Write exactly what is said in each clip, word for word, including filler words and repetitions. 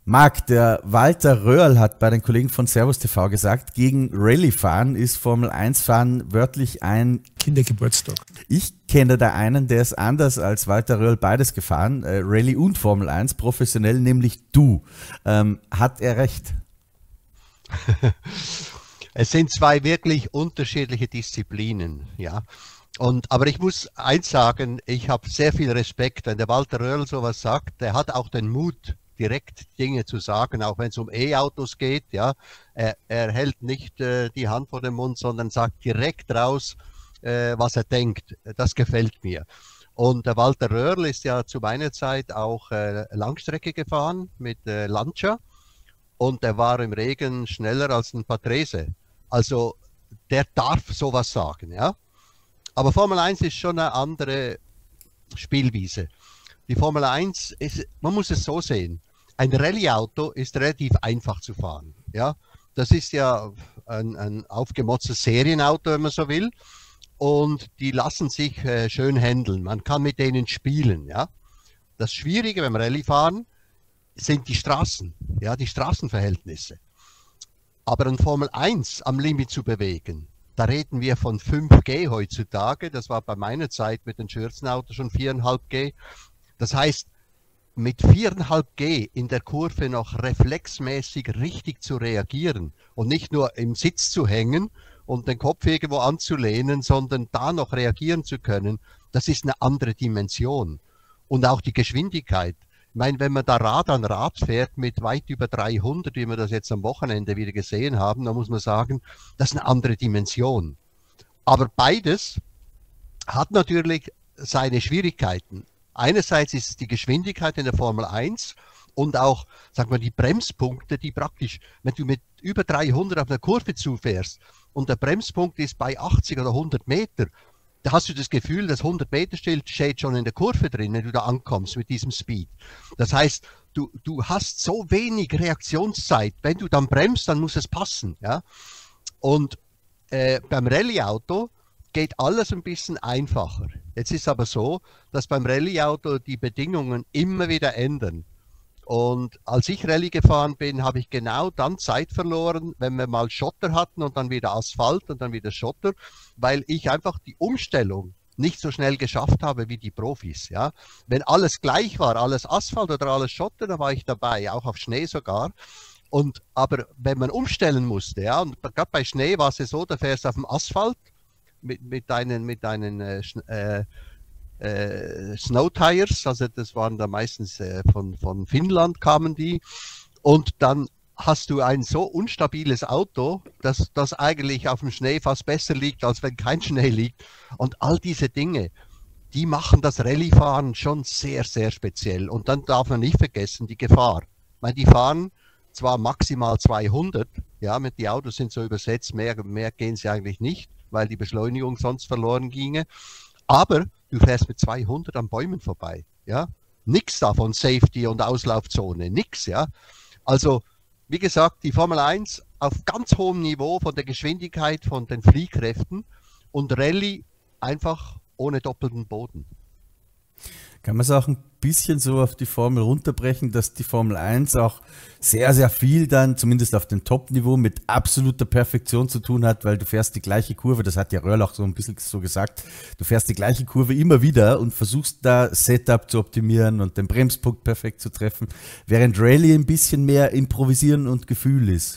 Marc, der Walter Röhrl hat bei den Kollegen von Servus T V gesagt, gegen Rallye-Fahren ist Formel eins Fahren wörtlich ein Kindergeburtstag. Ich kenne da einen, der ist anders als Walter Röhrl beides gefahren, äh, Rallye und Formel eins, professionell, nämlich du. Ähm, hat er recht? Es sind zwei wirklich unterschiedliche Disziplinen, ja. Und, aber ich muss eins sagen, ich habe sehr viel Respekt, wenn der Walter Röhrl sowas sagt, der hat auch den Mut, direkt Dinge zu sagen, auch wenn es um E-Autos geht, ja. Er, er hält nicht äh, die Hand vor den Mund, sondern sagt direkt raus, äh, was er denkt. Das gefällt mir. Und der Walter Röhrl ist ja zu meiner Zeit auch äh, Langstrecke gefahren mit äh, Lancia und er war im Regen schneller als ein Patrese. Also der darf sowas sagen, ja. Aber Formel eins ist schon eine andere Spielwiese. Die Formel eins ist, man muss es so sehen, ein Rallye-Auto ist relativ einfach zu fahren. Ja? Das ist ja ein, ein aufgemotztes Serienauto, wenn man so will. Und die lassen sich äh, schön handeln. Man kann mit denen spielen. Ja? Das Schwierige beim Rallye-Fahren sind die Straßen, ja, die Straßenverhältnisse. Aber ein Formel eins am Limit zu bewegen, da reden wir von fünf G heutzutage. Das war bei meiner Zeit mit den Schürzenautos schon vier Komma fünf G. Das heißt, mit vier Komma fünf G in der Kurve noch reflexmäßig richtig zu reagieren und nicht nur im Sitz zu hängen und den Kopf irgendwo anzulehnen, sondern da noch reagieren zu können, das ist eine andere Dimension. Und auch die Geschwindigkeit. Ich meine, wenn man da Rad an Rad fährt mit weit über dreihundert, wie wir das jetzt am Wochenende wieder gesehen haben, dann muss man sagen, das ist eine andere Dimension. Aber beides hat natürlich seine Schwierigkeiten. Einerseits ist es die Geschwindigkeit in der Formel eins und auch, sagen wir, die Bremspunkte, die praktisch, wenn du mit über dreihundert auf einer Kurve zufährst und der Bremspunkt ist bei achtzig oder hundert Meter, da hast du das Gefühl, das hundert Meter Schild steht schon in der Kurve drin, wenn du da ankommst mit diesem Speed. Das heißt, du, du hast so wenig Reaktionszeit. Wenn du dann bremst, dann muss es passen. Ja? Und äh, beim Rallye-Auto geht alles ein bisschen einfacher. Jetzt ist aber so, dass beim Rallye-Auto die Bedingungen immer wieder ändern. Und als ich Rallye gefahren bin, habe ich genau dann Zeit verloren, wenn wir mal Schotter hatten und dann wieder Asphalt und dann wieder Schotter, weil ich einfach die Umstellung nicht so schnell geschafft habe wie die Profis. Ja? Wenn alles gleich war, alles Asphalt oder alles Schotter, dann war ich dabei, auch auf Schnee sogar. Und, aber wenn man umstellen musste, ja, und gerade bei Schnee war es ja so, da fährst du auf dem Asphalt, mit, mit deinen, mit deinen äh, äh, äh, Snow Tires, also das waren da meistens äh, von, von Finnland kamen die, und dann hast du ein so unstabiles Auto, dass das eigentlich auf dem Schnee fast besser liegt, als wenn kein Schnee liegt. Und all diese Dinge, die machen das Rallye-Fahren schon sehr, sehr speziell. Und dann darf man nicht vergessen, die Gefahr. Ich meine, die fahren zwar maximal zweihundert, ja, mit die Autos sind so übersetzt, mehr, mehr gehen sie eigentlich nicht, weil die Beschleunigung sonst verloren ginge. Aber du fährst mit zweihundert an Bäumen vorbei, ja. Nix davon Safety und Auslaufzone, nix, ja. Also, wie gesagt, die Formel eins auf ganz hohem Niveau von der Geschwindigkeit, von den Fliehkräften, und Rallye einfach ohne doppelten Boden. Kann man es auch ein bisschen so auf die Formel runterbrechen, dass die Formel eins auch sehr, sehr viel dann, zumindest auf dem Top-Niveau, mit absoluter Perfektion zu tun hat, weil du fährst die gleiche Kurve, das hat ja Röhrl auch so ein bisschen so gesagt, du fährst die gleiche Kurve immer wieder und versuchst da Setup zu optimieren und den Bremspunkt perfekt zu treffen, während Rallye ein bisschen mehr Improvisieren und Gefühl ist.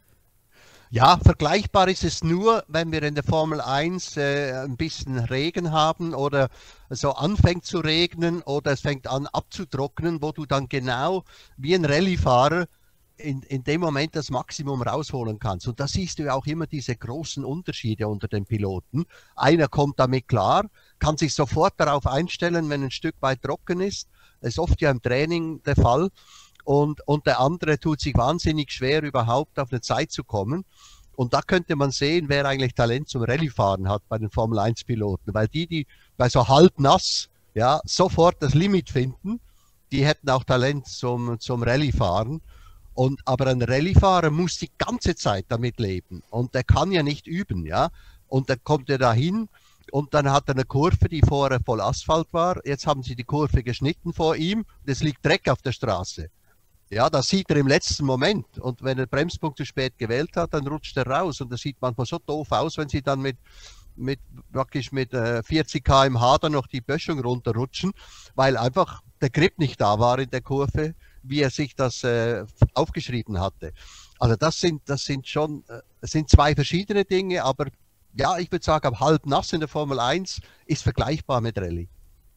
Ja, vergleichbar ist es nur, wenn wir in der Formel eins äh, ein bisschen Regen haben oder so anfängt zu regnen oder es fängt an abzutrocknen, wo du dann genau wie ein Rallye-Fahrer in, in dem Moment das Maximum rausholen kannst. Und da siehst du ja auch immer diese großen Unterschiede unter den Piloten. Einer kommt damit klar, kann sich sofort darauf einstellen, wenn ein Stück weit trocken ist. Das ist oft ja im Training der Fall. Und, und der andere tut sich wahnsinnig schwer, überhaupt auf eine Zeit zu kommen. Und da könnte man sehen, wer eigentlich Talent zum Rallye-Fahren hat bei den Formel eins Piloten. Weil die, die bei so halb nass, ja, sofort das Limit finden, die hätten auch Talent zum, zum Rallye-Fahren. Und, aber ein Rallye-Fahrer muss die ganze Zeit damit leben. Und der kann ja nicht üben, ja. Und dann kommt er dahin und dann hat er eine Kurve, die vorher voll Asphalt war. Jetzt haben sie die Kurve geschnitten vor ihm und es liegt Dreck auf der Straße. Ja, das sieht er im letzten Moment. Und wenn er den Bremspunkt zu spät gewählt hat, dann rutscht er raus. Und das sieht manchmal so doof aus, wenn sie dann mit, mit, wirklich mit äh, vierzig Kilometer pro Stunde dann noch die Böschung runterrutschen, weil einfach der Grip nicht da war in der Kurve, wie er sich das äh, aufgeschrieben hatte. Also das sind, das sind schon, äh, das sind zwei verschiedene Dinge, aber ja, ich würde sagen, halb nass in der Formel eins ist vergleichbar mit Rallye.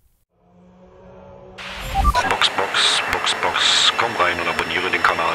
Box, Box, Box, Box, komm rein und abonniere den Kanal.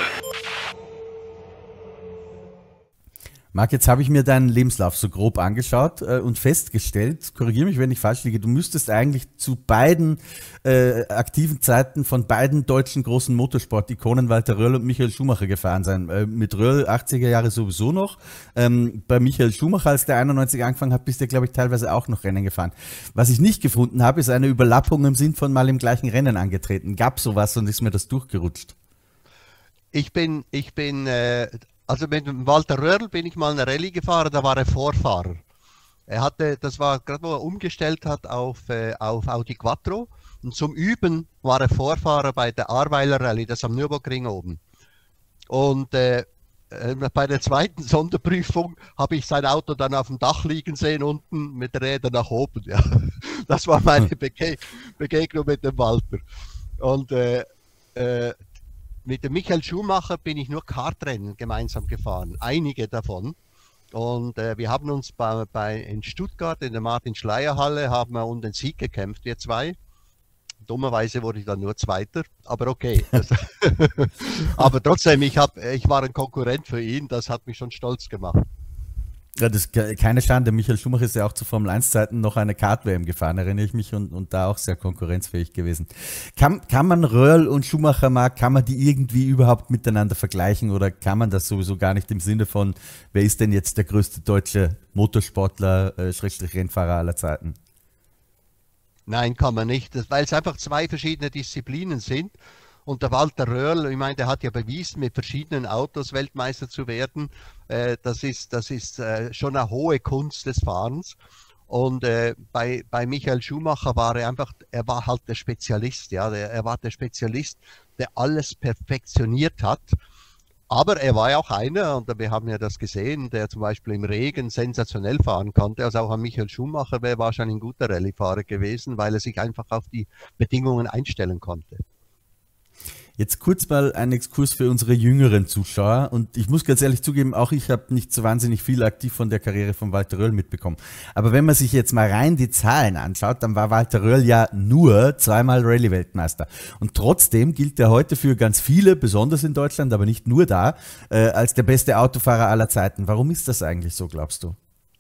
Marc, jetzt habe ich mir deinen Lebenslauf so grob angeschaut äh, und festgestellt, korrigiere mich, wenn ich falsch liege, du müsstest eigentlich zu beiden äh, aktiven Zeiten von beiden deutschen großen Motorsport-Ikonen, Walter Röhrl und Michael Schumacher, gefahren sein. Äh, mit Röhrl achtziger Jahre sowieso noch. Ähm, bei Michael Schumacher, als der einundneunzig angefangen hat, bist du, glaube ich, teilweise auch noch Rennen gefahren. Was ich nicht gefunden habe, ist eine Überlappung im Sinn von mal im gleichen Rennen angetreten. Gab sowas und ist mir das durchgerutscht? Ich bin, ich bin, äh, also mit dem Walter Röhrl bin ich mal eine Rallye gefahren, da war er Vorfahrer. Er hatte, das war gerade, wo er umgestellt hat auf, äh, auf Audi Quattro. Und zum Üben war er Vorfahrer bei der Ahrweiler Rallye, das am Nürburgring oben. Und äh, bei der zweiten Sonderprüfung habe ich sein Auto dann auf dem Dach liegen sehen, unten mit den Rädern nach oben. Ja. Das war meine Bege Begegnung mit dem Walter. Und äh, äh, mit dem Michael Schumacher bin ich nur Kartrennen gemeinsam gefahren, einige davon. Und äh, wir haben uns bei, bei, in Stuttgart in der Martin-Schleyer-Halle haben wir um den Sieg gekämpft, wir zwei. Dummerweise wurde ich dann nur Zweiter, aber okay. Das, aber trotzdem, ich, hab, ich war ein Konkurrent für ihn, das hat mich schon stolz gemacht. Ja, das ist keine Schande. Michael Schumacher ist ja auch zu Formel eins Zeiten noch eine Kart-W M gefahren, erinnere ich mich, und, und da auch sehr konkurrenzfähig gewesen. Kann, kann man Röhrl und Schumacher, Marc, kann man die irgendwie überhaupt miteinander vergleichen oder kann man das sowieso gar nicht im Sinne von, wer ist denn jetzt der größte deutsche Motorsportler, äh, Schrägstrich Rennfahrer aller Zeiten? Nein, kann man nicht, weil es einfach zwei verschiedene Disziplinen sind. Und der Walter Röhrl, ich meine, der hat ja bewiesen, mit verschiedenen Autos Weltmeister zu werden. Äh, das ist, das ist äh, schon eine hohe Kunst des Fahrens. Und äh, bei, bei Michael Schumacher war er einfach, er war halt der Spezialist, ja, der, er war der Spezialist, der alles perfektioniert hat. Aber er war ja auch einer, und wir haben ja das gesehen, der zum Beispiel im Regen sensationell fahren konnte. Also auch an Michael Schumacher wäre wahrscheinlich ein guter Rallyefahrer gewesen, weil er sich einfach auf die Bedingungen einstellen konnte. Jetzt kurz mal ein Exkurs für unsere jüngeren Zuschauer, und ich muss ganz ehrlich zugeben, auch ich habe nicht so wahnsinnig viel aktiv von der Karriere von Walter Röhrl mitbekommen. Aber wenn man sich jetzt mal rein die Zahlen anschaut, dann war Walter Röhrl ja nur zweimal Rallye-Weltmeister. Und trotzdem gilt er heute für ganz viele, besonders in Deutschland, aber nicht nur da, äh, als der beste Autofahrer aller Zeiten. Warum ist das eigentlich so, glaubst du?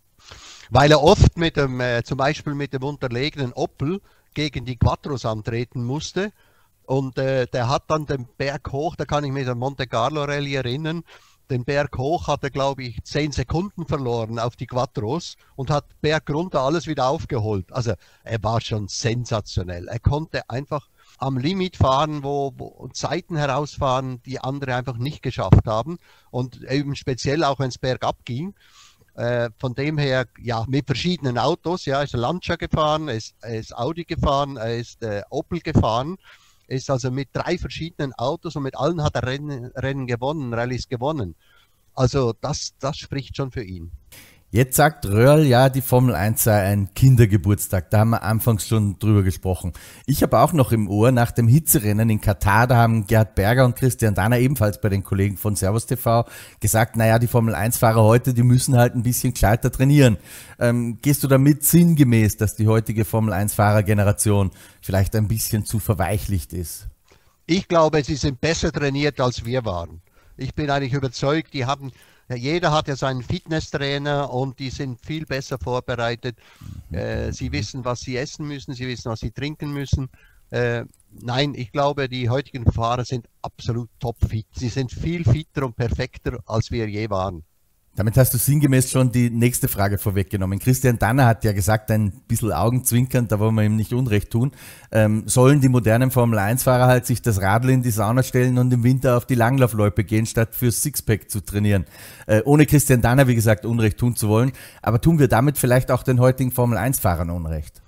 Weil er oft mit dem, äh, zum Beispiel mit dem unterlegenen Opel gegen die Quattros antreten musste. Und äh, der hat dann den Berg hoch, da kann ich mich an Monte Carlo Rallye erinnern, den Berg hoch hat er, glaube ich, zehn Sekunden verloren auf die Quattros und hat Berg runter alles wieder aufgeholt. Also er war schon sensationell. Er konnte einfach am Limit fahren, wo, wo Zeiten herausfahren, die andere einfach nicht geschafft haben. Und eben speziell auch, wenn es bergab ging. Äh, von dem her, ja, mit verschiedenen Autos. Ja, er ist Lancia gefahren, er ist, er ist Audi gefahren, er ist äh, Opel gefahren. Ist also mit drei verschiedenen Autos und mit allen hat er Rennen, Rennen gewonnen, Rallyes gewonnen. Also das, das spricht schon für ihn. Jetzt sagt Röhrl, ja, die Formel eins sei ein Kindergeburtstag. Da haben wir anfangs schon drüber gesprochen. Ich habe auch noch im Ohr, nach dem Hitzerennen in Katar, da haben Gerhard Berger und Christian Danner ebenfalls bei den Kollegen von Servus T V gesagt, naja, die Formel eins Fahrer heute, die müssen halt ein bisschen gescheiter trainieren. Ähm, gehst du damit sinngemäß, dass die heutige Formel eins Fahrergeneration vielleicht ein bisschen zu verweichlicht ist? Ich glaube, sie sind besser trainiert, als wir waren. Ich bin eigentlich überzeugt, die haben... Jeder hat ja seinen Fitnesstrainer und die sind viel besser vorbereitet. Äh, sie wissen, was sie essen müssen, sie wissen, was sie trinken müssen. Äh, nein, ich glaube, die heutigen Fahrer sind absolut topfit. Sie sind viel fitter und perfekter, als wir je waren. Damit hast du sinngemäß schon die nächste Frage vorweggenommen. Christian Danner hat ja gesagt, ein bisschen augenzwinkernd, da wollen wir ihm nicht Unrecht tun, ähm, sollen die modernen Formel eins Fahrer halt sich das Radl in die Sauna stellen und im Winter auf die Langlaufloipe gehen, statt fürs Sixpack zu trainieren. Äh, ohne Christian Danner, wie gesagt, Unrecht tun zu wollen. Aber tun wir damit vielleicht auch den heutigen Formel eins Fahrern Unrecht?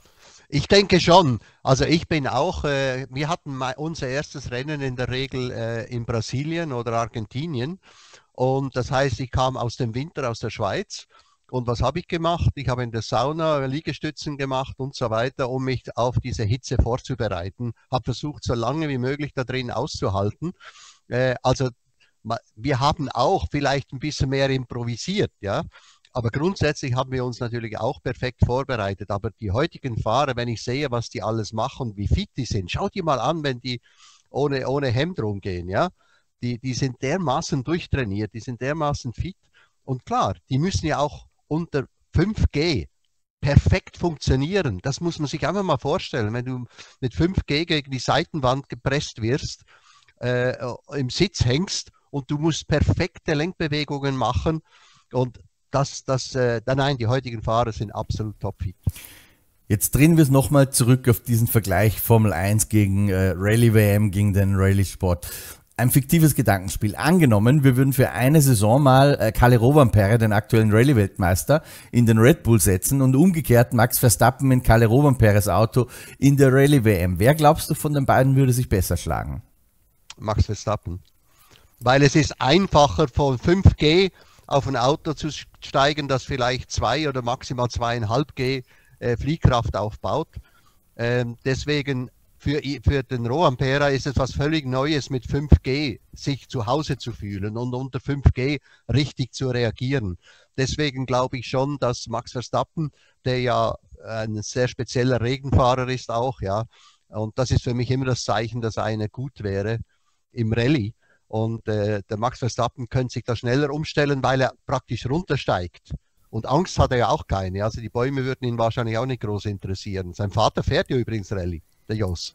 Ich denke schon. Also ich bin auch, äh, wir hatten mal unser erstes Rennen in der Regel äh, in Brasilien oder Argentinien. Und das heißt, ich kam aus dem Winter aus der Schweiz. Und was habe ich gemacht? Ich habe in der Sauna Liegestützen gemacht und so weiter, um mich auf diese Hitze vorzubereiten. Habe versucht, so lange wie möglich da drin auszuhalten. Äh, also wir haben auch vielleicht ein bisschen mehr improvisiert, ja. Aber grundsätzlich haben wir uns natürlich auch perfekt vorbereitet. Aber die heutigen Fahrer, wenn ich sehe, was die alles machen, wie fit die sind, schau die mal an, wenn die ohne, ohne Hemd rumgehen, ja. Die, die sind dermaßen durchtrainiert, die sind dermaßen fit. Und klar, die müssen ja auch unter fünf G perfekt funktionieren. Das muss man sich einfach mal vorstellen. Wenn du mit fünf G gegen die Seitenwand gepresst wirst, äh, im Sitz hängst und du musst perfekte Lenkbewegungen machen. Und das, das, äh, nein, die heutigen Fahrer sind absolut topfit. Jetzt drehen wir es nochmal zurück auf diesen Vergleich Formel eins gegen äh, Rallye-W M, gegen den Rallye-Sport. Ein fiktives Gedankenspiel. Angenommen, wir würden für eine Saison mal äh, Kalle Rovanperä, den aktuellen Rallye-Weltmeister, in den Red Bull setzen und umgekehrt Max Verstappen in Kalle Rovanperės Auto in der Rallye-W M. Wer glaubst du von den beiden würde sich besser schlagen? Max Verstappen. Weil es ist einfacher von fünf G auf ein Auto zu steigen, das vielleicht zwei oder maximal zweieinhalb G äh, Fliehkraft aufbaut. Ähm, deswegen Für, für den Rovanperä ist es was völlig Neues, mit fünf G sich zu Hause zu fühlen und unter fünf G richtig zu reagieren. Deswegen glaube ich schon, dass Max Verstappen, der ja ein sehr spezieller Regenfahrer ist auch, ja, und das ist für mich immer das Zeichen, dass einer gut wäre im Rallye. Und äh, der Max Verstappen könnte sich da schneller umstellen, weil er praktisch runtersteigt. Und Angst hat er ja auch keine. Also die Bäume würden ihn wahrscheinlich auch nicht groß interessieren. Sein Vater fährt ja übrigens Rallye. Der Jos.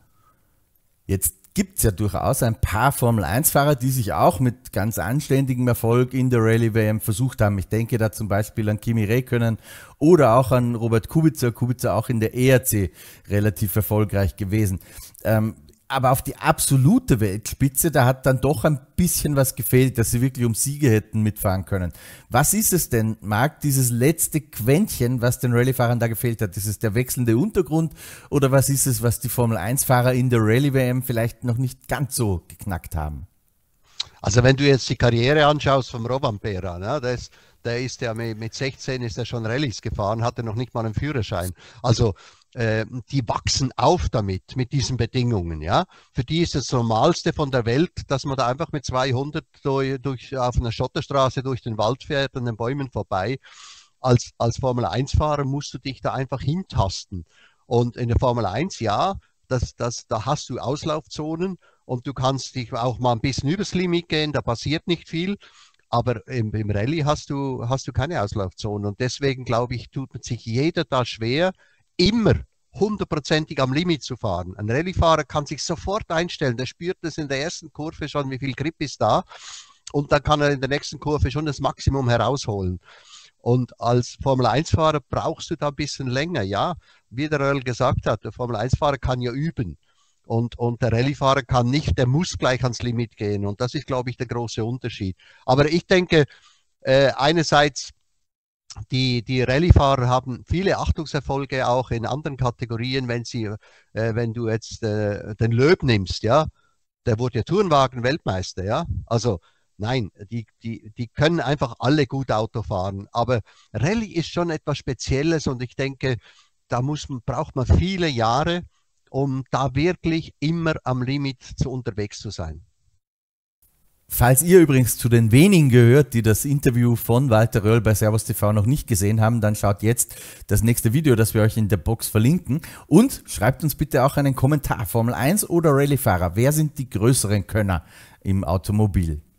Jetzt gibt es ja durchaus ein paar Formel eins Fahrer, die sich auch mit ganz anständigem Erfolg in der Rallye-W M versucht haben. Ich denke da zum Beispiel an Kimi Räikkönen oder auch an Robert Kubica. Kubica auch in der E R C relativ erfolgreich gewesen. Ähm, aber auf die absolute Weltspitze, da hat dann doch ein bisschen was gefehlt, dass sie wirklich um Siege hätten mitfahren können. Was ist es denn, Marc, dieses letzte Quäntchen, was den Rallye-Fahrern da gefehlt hat? Ist es der wechselnde Untergrund oder was ist es, was die Formel eins Fahrer in der Rallye-W M vielleicht noch nicht ganz so geknackt haben? Also wenn du jetzt die Karriere anschaust vom Rovanperä, ne, der ist, der ist ja mit sechzehn ist er schon Rallyes gefahren, hatte noch nicht mal einen Führerschein. Also äh, die wachsen auf damit, mit diesen Bedingungen. Ja, für die ist das Normalste von der Welt, dass man da einfach mit zweihundert durch, durch, auf einer Schotterstraße durch den Wald fährt, an den Bäumen vorbei. Als, als Formel eins Fahrer musst du dich da einfach hintasten. Und in der Formel eins, ja, das, das, da hast du Auslaufzonen und du kannst dich auch mal ein bisschen übers Limit gehen, da passiert nicht viel. Aber im, im Rallye hast du, hast du keine Auslaufzonen. Und deswegen, glaube ich, tut sich jeder da schwer, immer hundertprozentig am Limit zu fahren. Ein Rallyefahrer kann sich sofort einstellen. Der spürt das in der ersten Kurve schon, wie viel Grip ist da. Und dann kann er in der nächsten Kurve schon das Maximum herausholen. Und als Formel eins Fahrer brauchst du da ein bisschen länger. Ja, wie der Röll gesagt hat, der Formel eins Fahrer kann ja üben. Und, und der Rallyefahrer kann nicht, der muss gleich ans Limit gehen. Und das ist, glaube ich, der große Unterschied. Aber ich denke, äh, einerseits, die, die Rallyefahrer haben viele Achtungserfolge auch in anderen Kategorien, wenn sie, äh, wenn du jetzt äh, den Loeb nimmst, ja, der wurde ja Tourenwagen-Weltmeister, ja. Also nein, die, die, die können einfach alle gut Auto fahren. Aber Rallye ist schon etwas Spezielles und ich denke, da muss man, braucht man viele Jahre, um da wirklich immer am Limit zu unterwegs zu sein. Falls ihr übrigens zu den wenigen gehört, die das Interview von Walter Röll bei Servus T V noch nicht gesehen haben, dann schaut jetzt das nächste Video, das wir euch in der Box verlinken und schreibt uns bitte auch einen Kommentar, Formel eins oder Rallyefahrer, wer sind die größeren Könner im Automobil?